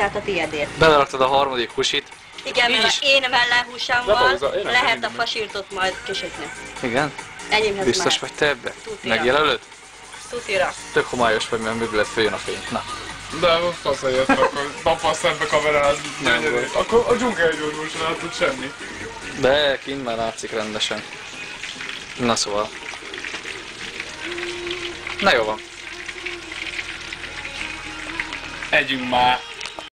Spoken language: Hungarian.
húsát a tiédért. Beleraktad a harmadik húsit. Igen, mert én mellenhúsámmal lehet a nem fasírtot majd kisütni. Igen? Enyémhez Biztos mehet. vagy te ebbe? Tutira. Megjelölöd? Tutira. Tök homályos vagy, mert mögület följön a fény. Na. De fasz helyett, akkor nappal szembe kamerálsz Nem gyönyörűt. Akkor a dzsungelgyógyból sem látod semmi. De kint már látszik rendesen. Na szóval. Na jó van. Együnk már.